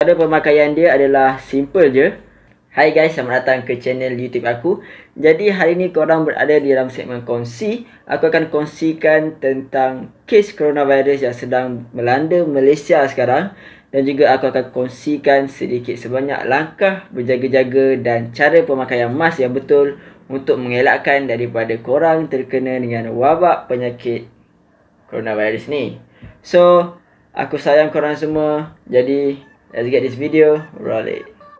Cara pemakaian dia adalah simple je. Hai guys, selamat datang ke channel YouTube aku. Jadi hari ni korang berada di dalam segmen kongsi. Aku akan kongsikan tentang kes coronavirus yang sedang melanda Malaysia sekarang. Dan juga aku akan kongsikan sedikit sebanyak langkah berjaga-jaga dan cara pemakaian mask yang betul untuk mengelakkan daripada korang terkena dengan wabak penyakit coronavirus ni. So, aku sayang korang semua. Jadi, let's get this video rolling.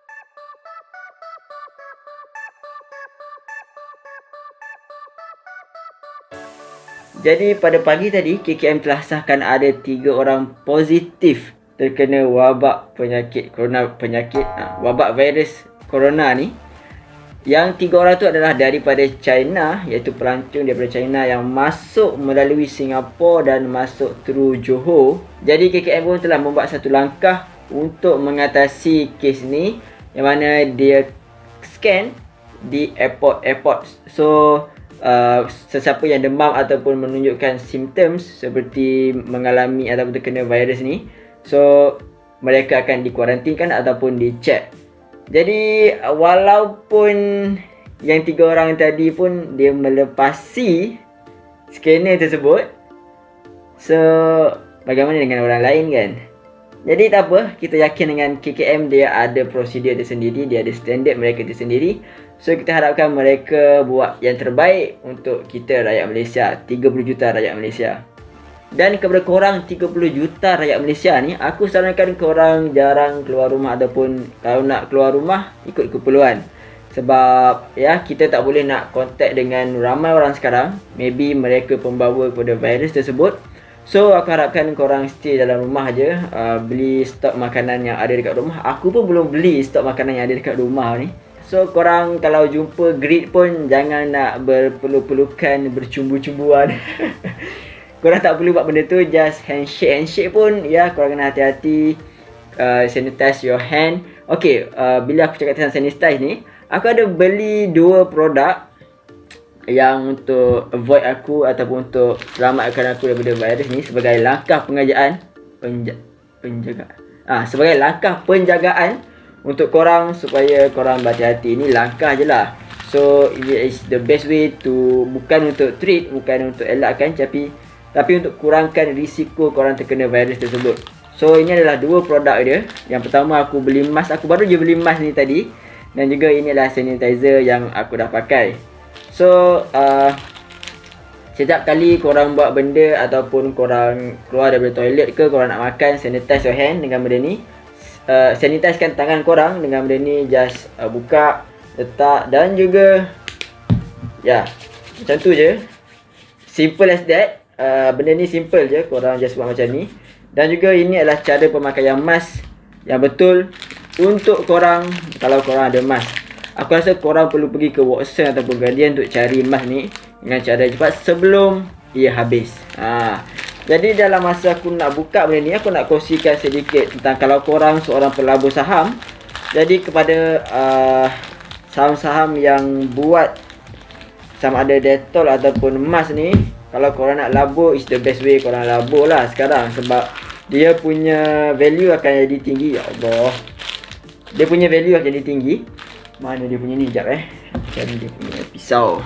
Jadi pada pagi tadi, KKM telah sahkan ada 3 orang positif terkena wabak wabak virus corona ni. Yang 3 orang tu adalah daripada China, iaitu pelancong daripada China yang masuk melalui Singapura dan masuk through Johor. Jadi KKM pun telah membuat satu langkah untuk mengatasi kes ni, yang mana dia scan di airport. So sesiapa yang demam ataupun menunjukkan symptoms seperti mengalami ataupun terkena virus ni, so mereka akan dikuarantinkan ataupun dicek. Jadi walaupun yang 3 orang tadi pun dia melepasi scanner tersebut, so bagaimana dengan orang lain kan? Jadi tak apa, kita yakin dengan KKM dia ada prosedur tersendiri, dia ada standard mereka tersendiri. So kita harapkan mereka buat yang terbaik untuk kita rakyat Malaysia, 30 juta rakyat Malaysia. Dan kepada korang 30 juta rakyat Malaysia ni, aku sarankan korang jarang keluar rumah, ataupun kalau nak keluar rumah ikut keperluan. Sebab ya, kita tak boleh nak kontak dengan ramai orang sekarang. Maybe mereka pembawa kepada virus tersebut. So aku harapkan korang stay dalam rumah je, beli stok makanan yang ada dekat rumah. Aku pun belum beli stok makanan yang ada dekat rumah ni. So korang kalau jumpa greet pun jangan nak berpelukan, bercumbu-cumbuan. Korang tak perlu buat benda tu, just handshake pun ya, korang kena hati-hati. Sanitize your hand. Okay, bila aku cakap tentang sanitize ni, aku ada beli 2 produk yang untuk avoid aku ataupun untuk selamatkan aku daripada virus ni sebagai langkah sebagai langkah penjagaan untuk korang supaya korang berhati-hati. Ini langkah je lah. So it is the best way to, bukan untuk treat, bukan untuk elakkan, tapi untuk kurangkan risiko korang terkena virus tersebut. So ini adalah 2 produk dia. Yang pertama aku beli mask, aku baru je beli mask ni tadi. Dan juga ini adalah sanitizer yang aku dah pakai. So setiap kali korang buat benda ataupun korang keluar daripada toilet ke, korang nak makan, sanitize your hand dengan benda ni. Sanitizekan tangan korang dengan benda ni. Just buka, letak dan juga ya, macam tu je. Simple as that. Benda ni simple je, korang just buat macam ni. Dan juga ini adalah cara pemakaian mask yang betul untuk korang kalau korang ada mask. Aku rasa korang perlu pergi ke Watson ataupun Guardian untuk cari mask ni dengan cara cepat sebelum ia habis. Jadi dalam masa aku nak buka benda ni, aku nak kongsikan sedikit tentang kalau korang seorang pelabur saham. Jadi kepada saham-saham yang buat sama ada Dettol ataupun mask ni, kalau korang nak labur, is the best way korang labur lah sekarang. Sebab dia punya value akan jadi tinggi. Ya Allah, dia punya value akan jadi tinggi. Mana dia punya ni? Sekejap cari dia punya pisau.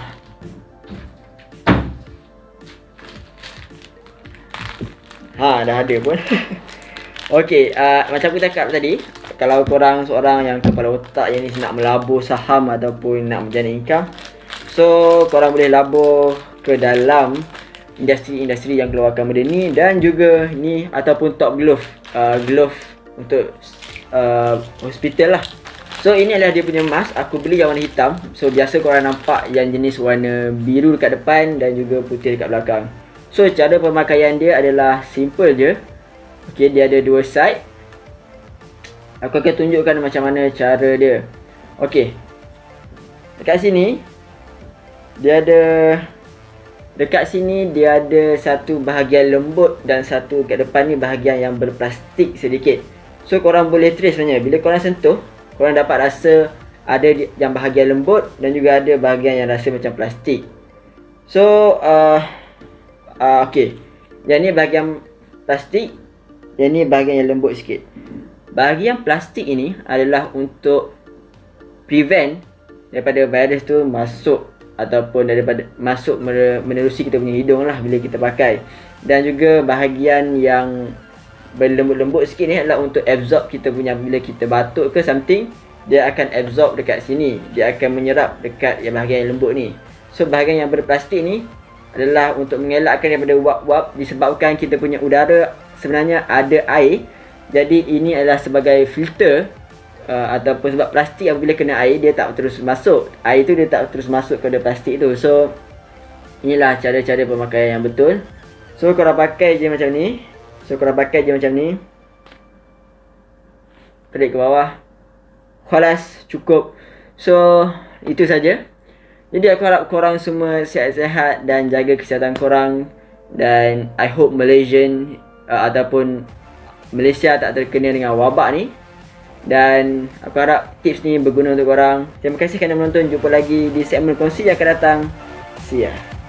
Dah ada pun. Okay, macam aku cakap tadi, kalau korang seorang yang kepala otak yang ni nak melabur saham ataupun nak menjana income, so korang boleh labur ke dalam industri-industri yang keluarkan benda ni. Dan juga ni ataupun Top Glove, glove untuk hospital lah. So ini adalah dia punya mask. Aku beli yang warna hitam. So biasa korang nampak yang jenis warna biru dekat depan dan juga putih dekat belakang. So cara pemakaian dia adalah simple je. Okay, dia ada 2 side. Aku akan tunjukkan macam mana cara dia. Okay, dekat sini dia ada, dekat sini dia ada satu bahagian lembut dan satu kat depan ni bahagian yang berplastik sedikit. So korang boleh trace sebenarnya. Bila korang sentuh, korang dapat rasa ada yang bahagian lembut dan juga ada bahagian yang rasa macam plastik. So okay, yang ni bahagian plastik, yang ni bahagian yang lembut sikit. bahagian plastik ini adalah untuk prevent daripada virus tu masuk ataupun daripada masuk menerusi kita punya hidung lah bila kita pakai. Dan juga bahagian yang berlembut-lembut sikit ni adalah untuk absorb kita punya, bila kita batuk ke something, dia akan absorb dekat sini, dia akan menyerap dekat yang bahagian yang lembut ni. So bahagian yang berplastik ni adalah untuk mengelakkan daripada wap-wap, disebabkan kita punya udara sebenarnya ada air. Jadi ini adalah sebagai filter, ataupun sebab plastik apabila kena air dia tak terus masuk, air tu dia tak terus masuk kepada plastik tu. So inilah cara-cara pemakaian yang betul. So korang pakai je macam ni. Tarik ke bawah. Khalas, cukup. So itu saja. Jadi aku harap korang semua sihat-sihat dan jaga kesihatan korang. Dan I hope ataupun Malaysia tak terkena dengan wabak ni. Dan aku harap tips ni berguna untuk korang. Terima kasih kerana menonton. Jumpa lagi di segmen kongsi yang akan datang. See ya.